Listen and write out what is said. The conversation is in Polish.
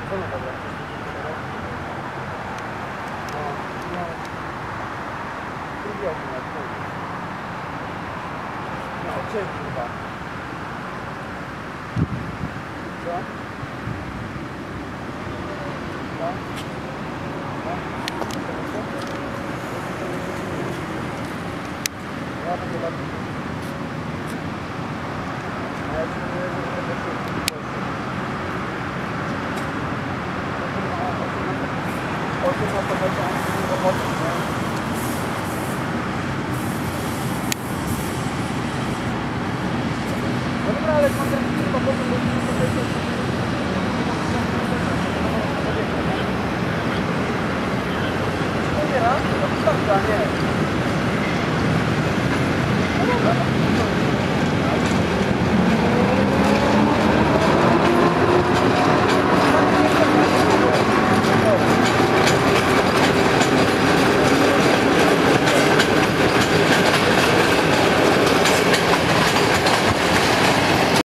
Co no dobra? No. Drugi odcinek, no, odcinek chyba. Co? No? No? Ja będę bardziej. A ja ci mówię, że będę się o tym na to będzie roboty, nie? No dobra, ale mam ten tylko potem, bo to nie raz, to wystarczy, a nie.